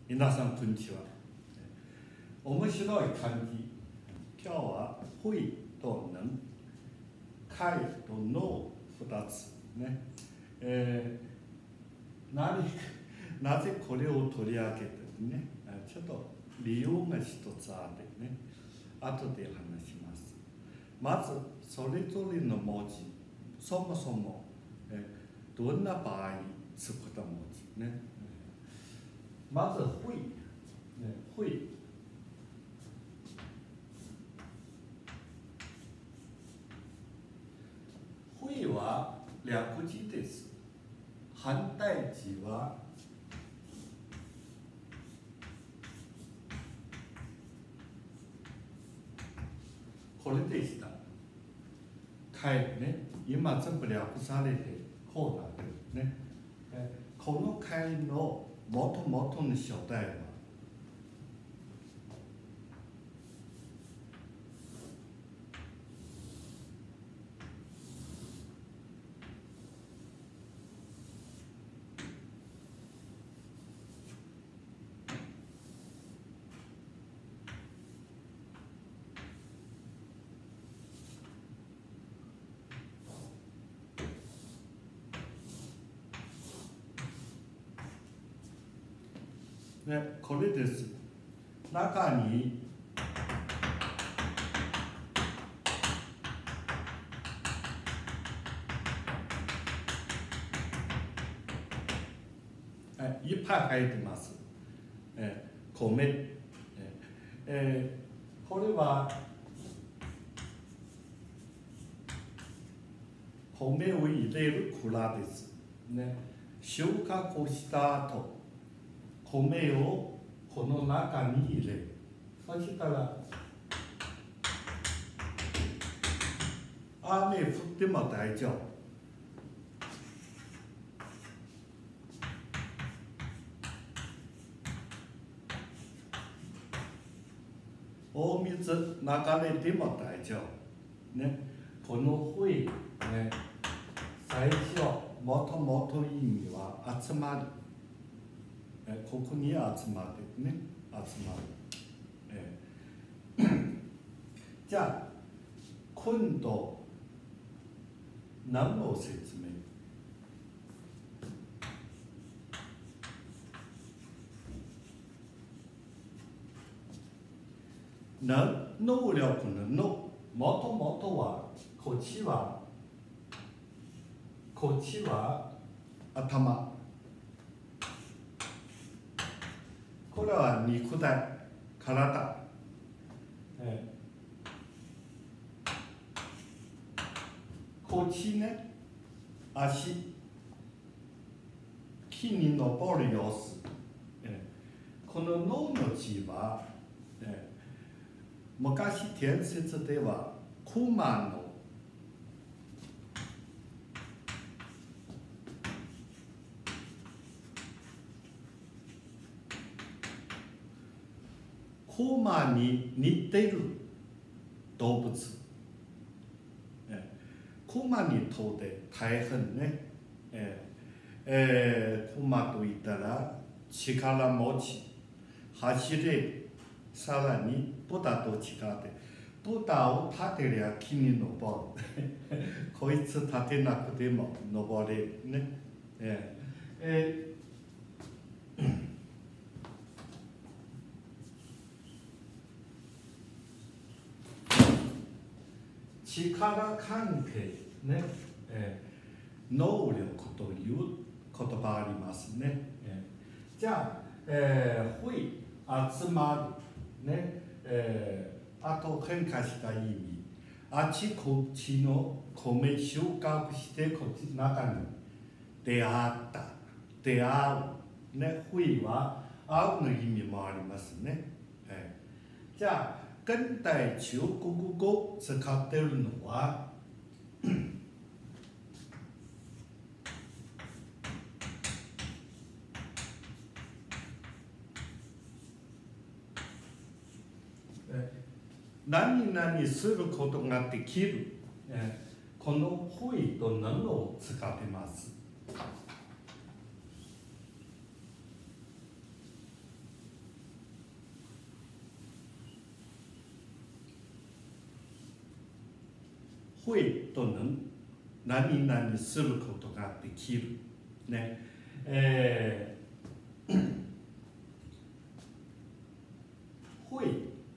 皆さんこんにちは。面白い漢字。今日は不意と能、解と能2つね。なぜこれを取り上げてね、ちょっと理由が一つあってね、後で話します。まずそれぞれの文字、そもそもどんな場合に使った文字ね。まず不意、不意。不意は略字です。反対字はこれでした。解ね、今全部略されてこうなってるね。この解のもともとの初代はね、これです。中にいっぱい入ってます。米、これは米を入れる蔵です。ね、収穫をした後、米をこの中に入れる。そしたら雨降っても大丈夫。大水流れても大丈夫。ね、この不意、ね、最初、もともと意味は集まる。ここに集まってね、集まる。じゃあ、今度、何の説明？能力の能、もともとは、こっちは頭。これは肉体、体。こっちね、足。木に登る様子。この能の字は、昔伝説では熊に似ている動物。熊にとって大変ね。熊といったら力持ち、走れる。さらに豚と違って、豚を立てりゃ木に登る。こいつ立てなくても登れるね。力関係ね、能力という言葉ありますね。じゃあ、不意、集まる、ね、あと変化した意味、あちこちの米収穫してこっちの中に出会った、出会う、ね、不意は会うの意味もありますね。じゃあ、現代中国語使っているのは何々することができる、この不意と能を使っています。 会と何々することができる。ね。会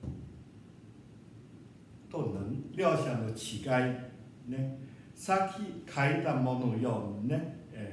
と両者の違い。ね。さっき書いたものようにね、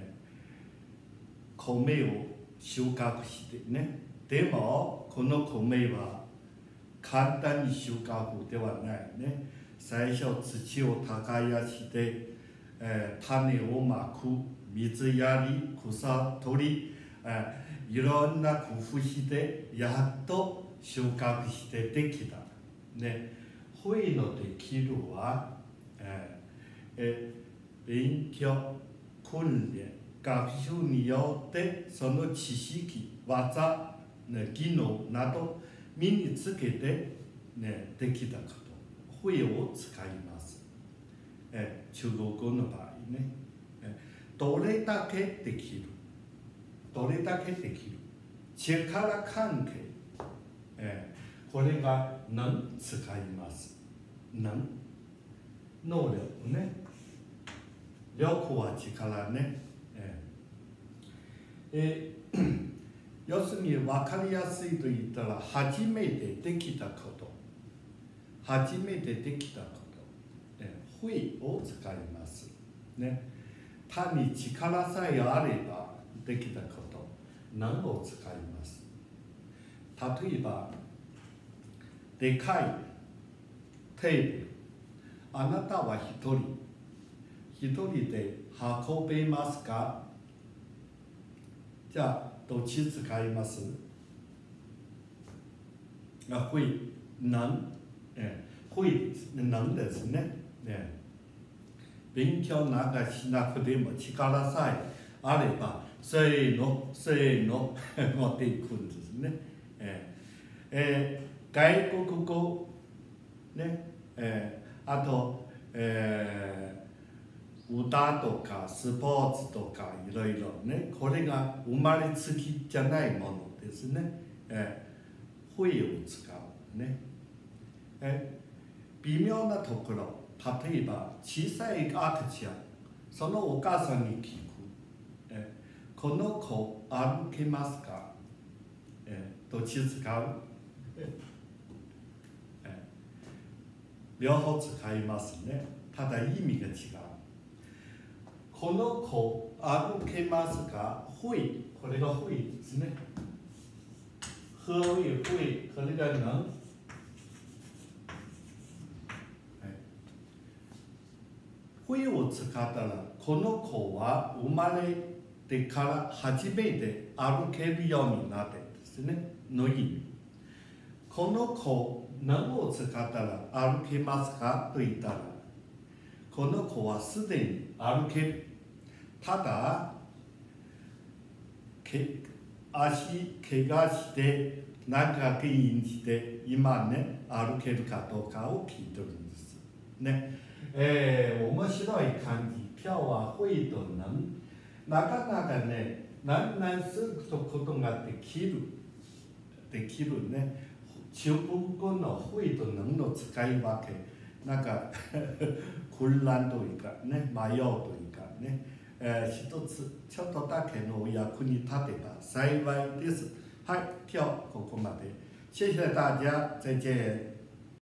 米を収穫してね。でも、この米は簡単に収穫ではないね。最初、土を耕して、種をまく、水やり、草取り、いろんな工夫してやっと収穫してできた。ね、会のできるは、勉強、訓練、学習によってその知識、技、技能など身につけて、できたこと、会を使います。中国語の場合ね、どれだけできる、どれだけできる、力関係、これが能使います。能力ね、力は力ね。要するに分かりやすいと言ったら、初めてできたこと、初めてできたこと、会を使います。ね、単に力さえあればできたこと、能を使います。例えば、でかいテーブル、あなたは一人で運べますか？じゃあ、どっち使います？会、能、能ですね。勉強なんかしなくても力さえあれば、せーの持っていくんですね。外国語、ね、あと、歌とかスポーツとかいろいろね、これが生まれつきじゃないものですね。会を使うね。微妙なところ、例えば小さい赤ちゃん、そのお母さんに聞く。この子歩けますか？どっち使う？両方使いますね。ただ意味が違う。この子歩けますか？会、これが会ですね。会、これが能。会を使ったら、この子は生まれてから初めて歩けるようになってですね、の意味。この子、能を使ったら歩けますかと言ったら、この子はすでに歩ける。ただ、足怪我して何か原因して今ね歩けるかどうかを聞いてるんですね。面白い感じ。今日は会と能、なかなかね何することができるね。中国語の会と能の使い分け、なんか混乱というかね、迷うというかね、一つちょっとだけのお役に立てば幸いです。はい、今日ここまで。谢谢大家，再见。